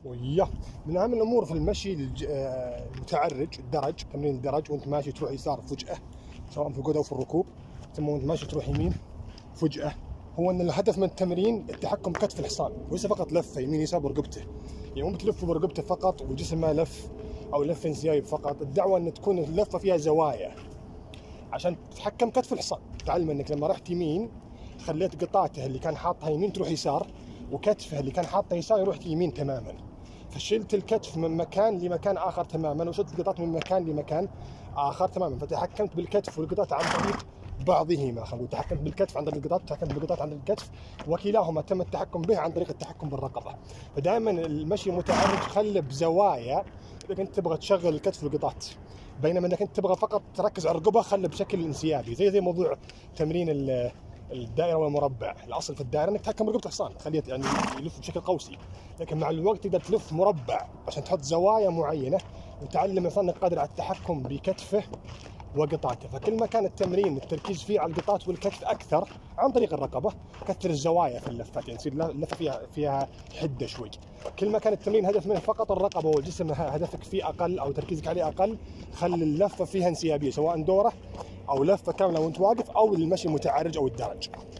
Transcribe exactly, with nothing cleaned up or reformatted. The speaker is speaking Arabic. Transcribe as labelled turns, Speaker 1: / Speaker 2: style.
Speaker 1: وياه من اهم الامور في المشي الج- آه، المتعرج، الدرج، تمرين الدرج وانت ماشي تروح يسار فجأة، سواء في القود او في الركوب، ثم وانت ماشي تروح يمين فجأة. هو ان الهدف من التمرين التحكم بكتف الحصان، وليس فقط لفه يمين يسار برقبته. يعني مو بتلف برقبته فقط والجسم ما لف، او لف انسيابي فقط. الدعوه ان تكون اللفه فيها زوايا عشان تتحكم كتف الحصان. تعلم انك لما رحت يمين خليت قطاته اللي كان حاطها يمين تروح يسار، وكتفه اللي كان حاطه يسار يروح يمين تماما. فشلت الكتف من مكان لمكان اخر تماما، وشلت القطات من مكان لمكان اخر تماما. فتحكمت بالكتف والقطات عن طريق بعضهما. خلينا تحكمت بالكتف عن طريق القطات، تحكمت بالقطات عن طريق الكتف، وكلاهما تم التحكم به عن طريق التحكم بالرقبه. فدائما المشي المتعرج خله بزوايا اذا كنت تبغى تشغل الكتف والقطات، بينما انك انت تبغى فقط تركز على الرقبه خله بشكل انسيابي. زي زي موضوع تمرين الدائره والمربع. الاصل في الدائره انك تحكم برقبه الحصان تخليه يعني يلف بشكل قوسي، لكن مع الوقت تقدر تلف مربع عشان تحط زوايا معينه، وتعلم الانسان انك قادر على التحكم بكتفه وقطاته. فكل ما كان التمرين التركيز فيه على القطات والكتف اكثر عن طريق الرقبه، كثر الزوايا في اللفات، يعني تصير اللفه فيها فيها حده شوي. كل ما كان التمرين هدف منه فقط الرقبه والجسم هدفك فيه اقل او تركيزك عليه اقل، خلي اللفه فيها انسيابيه، سواء دوره او لفه كامله وانت واقف او المشي المتعرج او الدرج.